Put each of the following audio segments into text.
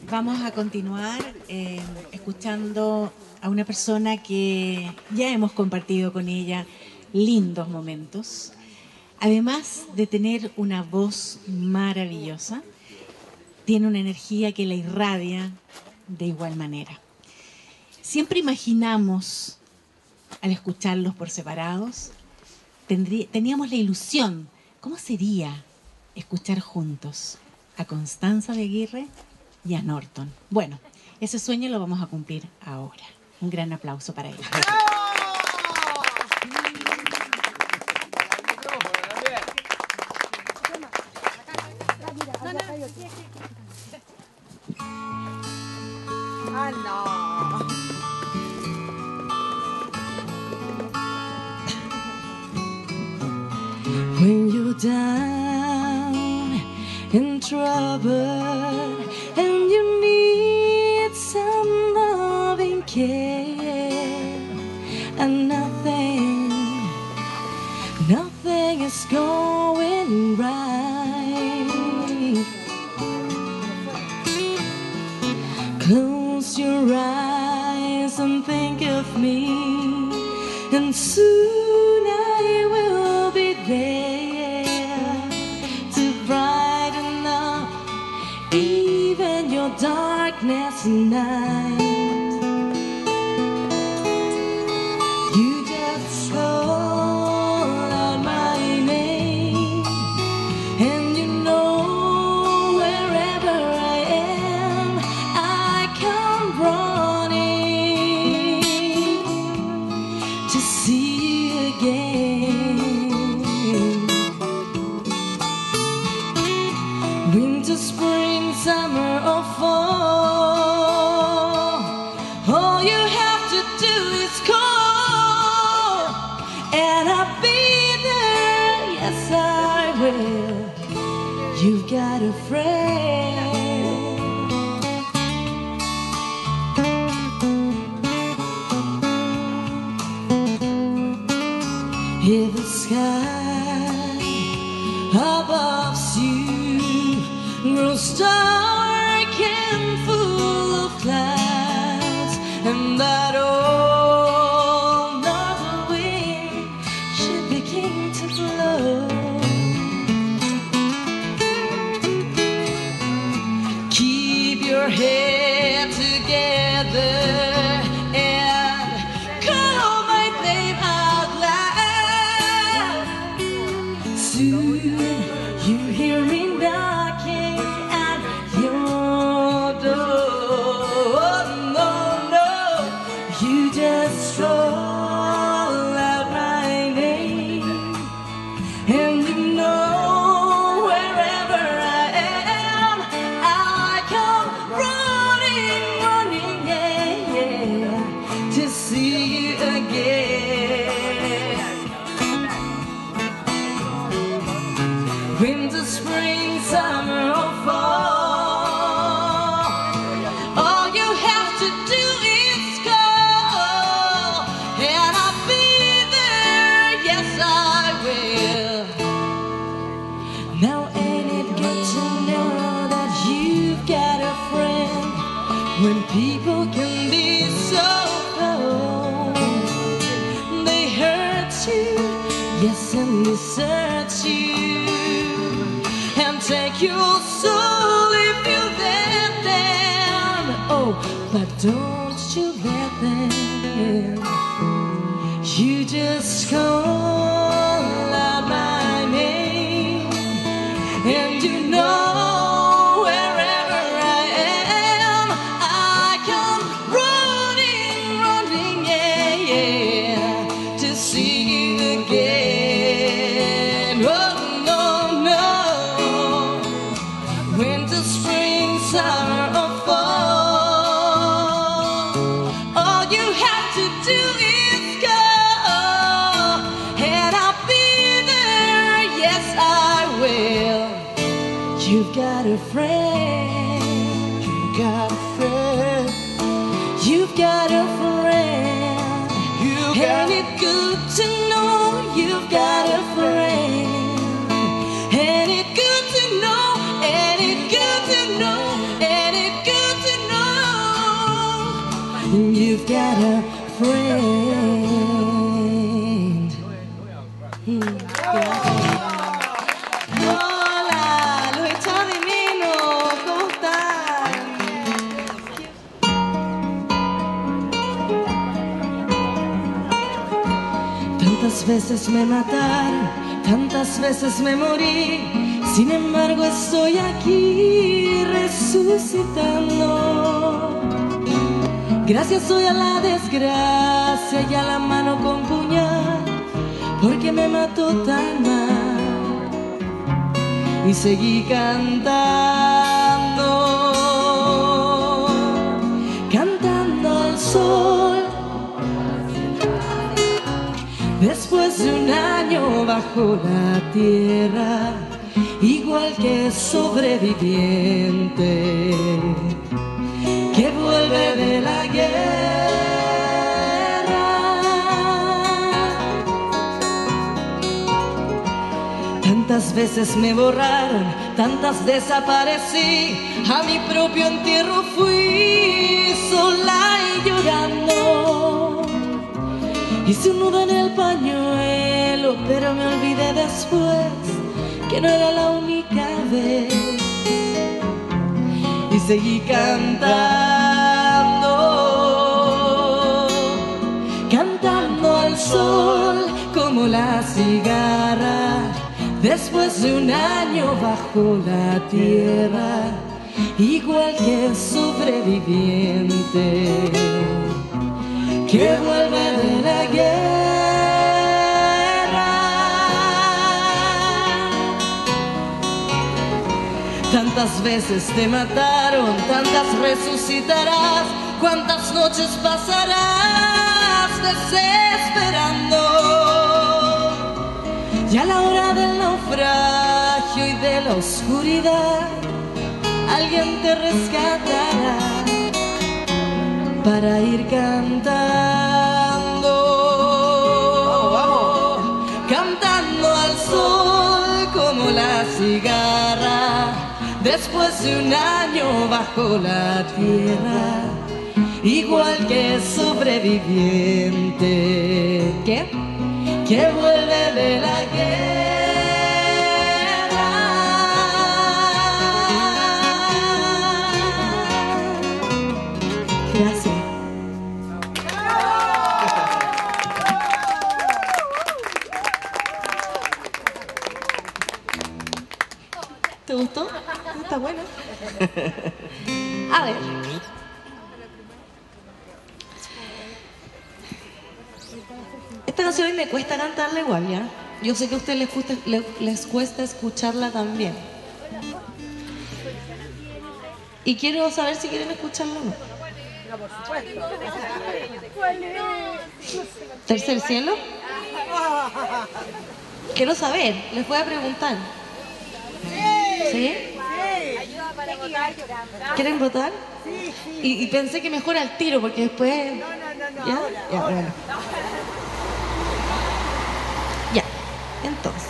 Vamos a continuar escuchando a una persona que ya hemos compartido con ella lindos momentos. Además de tener una voz maravillosa, tiene una energía que la irradia de igual manera. Siempre imaginamos, al escucharlos por separados, teníamos la ilusión, ¿cómo sería escuchar juntos a Constanza de Aguirre y a Norton? Bueno, ese sueño lo vamos a cumplir ahora. Un gran aplauso para ellos. Ah, no. When you're down in trouble and you need some loving care, and nothing is going right, close your eyes and think of me, and soon I will be there to brighten up even your darkness night. You just call out my name, and you know wherever I am, I come running to see you again. Winter, spring, summer or fall, all you have to do is call, and I'll be there. Yes, I will. You've got a friend. If the sky above you grows dark and full of clouds, and that old north wind should begin to blow, keep your head together and call my name out loud. Soon you hear me knocking at your door. No, no, you just call out my name, and you know wherever I am, I come running, running, yeah, yeah, to see you again. Winter, spring, summer or fall, all you have to do is call, and I'll be there. Yes, I will. Now ain't it good to know that you've got a friend when people can be so cold? They hurt you, yes, and desert you, and take your soul if you let them. Oh, but don't you let them. You just call out my name, and you know wherever I am, I come running, running, yeah, yeah, to see you again. Oh, no, no. Winter, spring, summer or fall, all you have to do is go, and I'll be there. Yes, I will. You've got a friend. You've got a friend. You've got a friend. Ain't it good to know you've got a friend? Ain't it good to know? Ain't it good to know? Ain't it good to you've got a friend. Hola, los echaba de menos. ¿Cómo están? Tantas veces me mataron, tantas veces me morí. Sin embargo estoy aquí resucitando. Gracias hoy a la desgracia y a la mano con puñal, porque me mató tan mal. Y seguí cantando, cantando al sol. Después de un año bajo la tierra, igual que sobreviviente que vuelve de la guerra. Tantas veces me borraron, tantas desaparecí, a mi propio entierro fui sola y llorando. Hice un nudo en el pañuelo, pero me olvidé después que no era la única vez. Y seguí cantando, cantando al sol como la cigarra. Después de un año bajo la tierra, igual que sobreviviente que vuelve de la guerra. Tantas veces te mataron, tantas resucitarás, cuántas noches pasarás desesperando. Y a la hora del naufragio y de la oscuridad, alguien te rescatará para ir cantando, cantando al sol como la cigarra. Después de un año bajo la tierra, igual que sobreviviente que vuelve de la guerra. Gracias. ¿Te gustó? Está bueno. A ver. Esta canción me cuesta cantarla igual, ¿ya? Yo sé que a ustedes les cuesta escucharla también. Y quiero saber si quieren escucharla o no. ¿Tercer cielo? Quiero saber, les voy a preguntar. ¿Sí? Ayuda para votar. ¿Quieren votar? Sí. Y pensé que mejor al tiro, porque después... No. ¿Ya? Ya, bueno. Ya, entonces.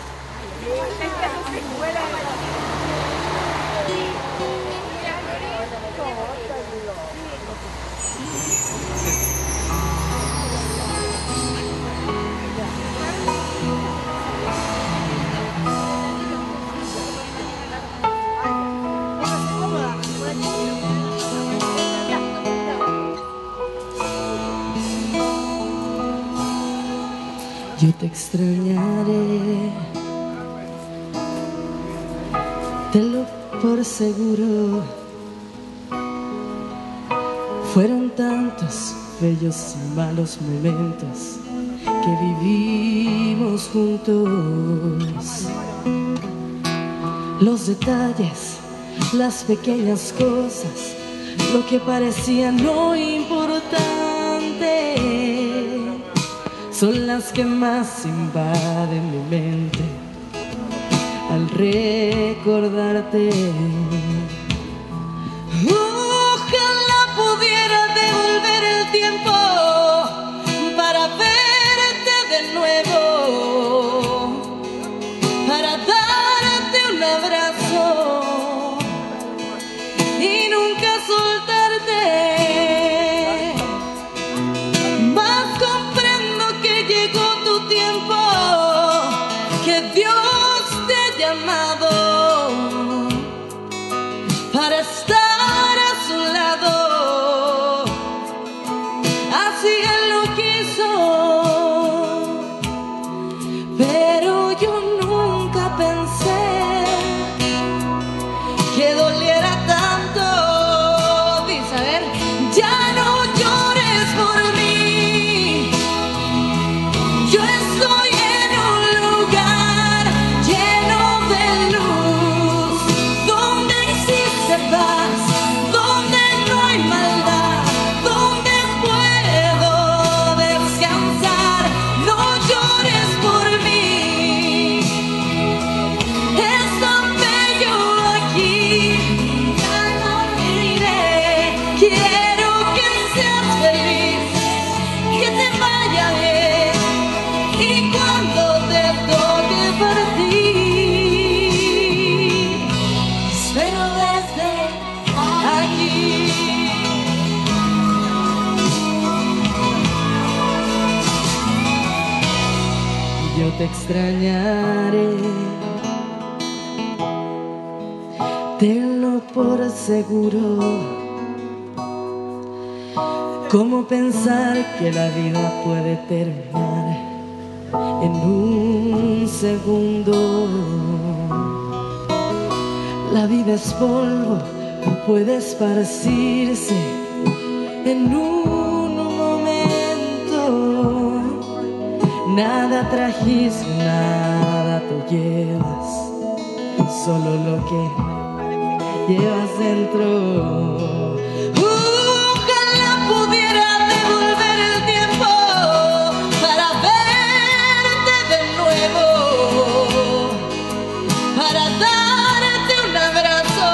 Yo te extrañaré, tenlo por seguro. Fueron tantos bellos y malos momentos que vivimos juntos. Los detalles, las pequeñas cosas, lo que parecía no importante, son las que más invaden mi mente al recordarte. Ojalá pudiera devolver el tiempo para verte de nuevo, para darte un abrazo y nunca soltarte. llamado para estar a su lado. Así él lo quiso, pero yo nunca pensé que doliera tanto. Dice, a ver, ya no llores por mí. Yo estoy en un lugar lleno de luz, donde existe paz, donde no hay maldad, donde puedo descansar. No llores por mí, es tan bello aquí. Ya no iré, quiero que seas feliz, que te vaya bien. Y cuando te toque partir, espero desde aquí. Yo te extrañaré, tenlo por seguro. ¿Cómo pensar que la vida puede terminar en un segundo? La vida es polvo, puede esparcirse en un momento. Nada trajiste, nada tú llevas, solo lo que llevas dentro. Ojalá pudiera devolver el tiempo para verte de nuevo, para darte un abrazo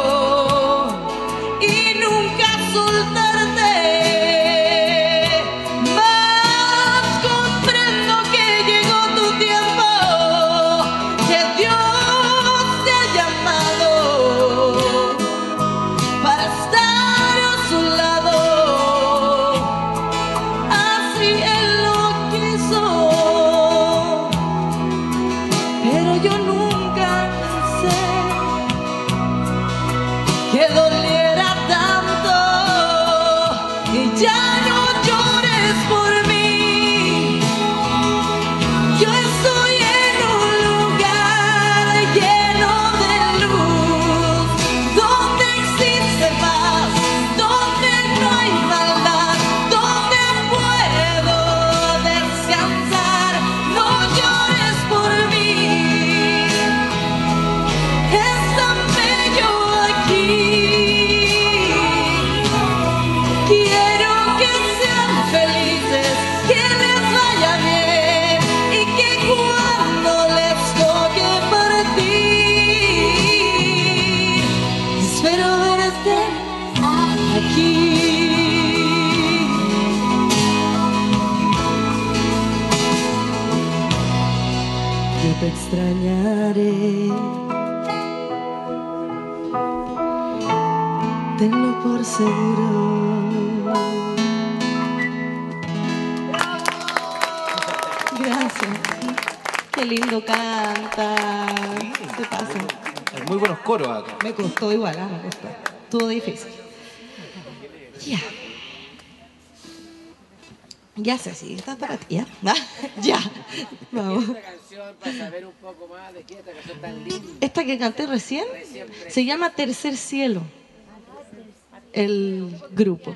y nunca soltarte. Mas comprendo que llegó tu tiempo, que Dios te ha llamado para estar a su lado. Así él lo quiso, pero yo nunca pensé que doliera tanto. Y ya no llores por mí, yo estoy en un lugar lleno de luz, donde existe paz, donde no hay maldad, donde puedo descansar. No llores por mí, es tan bello aquí. Quiero que sean felices, que les vaya bien y que cuando les toque partir, espero verte aquí. Yo te extrañaré, tenlo por seguro. Gracias. Qué lindo canta. Se pasa. Hay muy buenos coros acá. Me costó igual, me costó. Estuvo difícil. Ya. Ya sé, sí, estás para ti, ¿ya? Ya. Vamos. Esta canción para saber un poco más de qué esta canción tan linda. Esta que canté recién se llama Tercer Cielo. El grupo.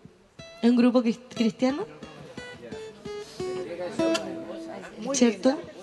¿Es un grupo cristiano? ¿Cierto?